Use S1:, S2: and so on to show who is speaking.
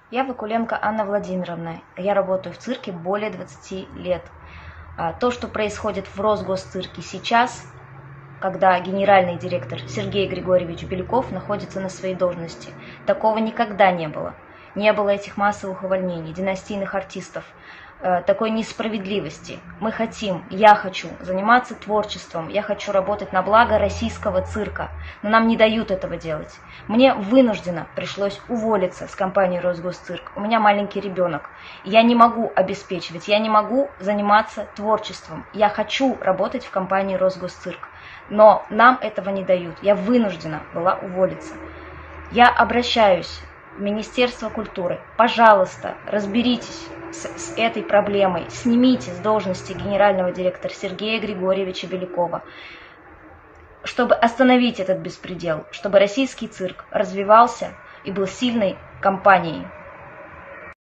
S1: Я Вакуленко Анна Владимировна. Я работаю в цирке более 20 лет. То, что происходит в Росгосцирке сейчас, когда генеральный директор Сергей Григорьевич Беляков находится на своей должности, такого никогда не было. Не было этих массовых увольнений, династийных артистов, такой несправедливости. Я хочу заниматься творчеством, я хочу работать на благо российского цирка, но нам не дают этого делать. Мне вынужденно пришлось уволиться с компании Росгосцирк. У меня маленький ребенок. Я не могу обеспечивать, я не могу заниматься творчеством. Я хочу работать в компании Росгосцирк, но нам этого не дают. Я вынуждена была уволиться. Я обращаюсь в Министерство культуры. Пожалуйста, разберитесь с этой проблемой. Снимите с должности генерального директора Сергея Григорьевича Белякова, чтобы остановить этот беспредел, чтобы российский цирк развивался и был сильной компанией.